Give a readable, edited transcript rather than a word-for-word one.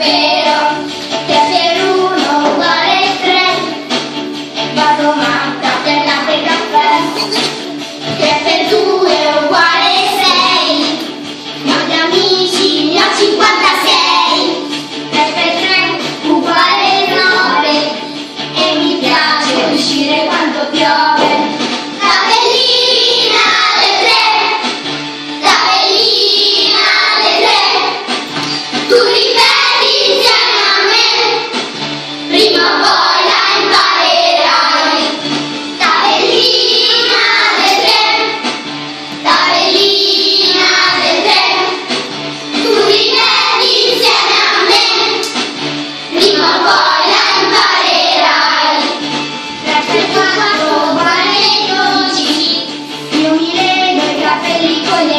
vero che per uno uguale 3, vado matta per latte e caffè, che per 2 uguale 6, ma gli amici ne ho 56, 3 per 3 uguale 9, e mi piace uscire quando piove. Tabellina del 3, tabellina del 3, tu ripeti insieme a me, prima o poi la imparerai. Tabellina del 3, tabellina del 3, tu ripeti insieme a me, prima o poi la imparerai. 3 per 4 uguale 12, io mi leggo i capelli con gli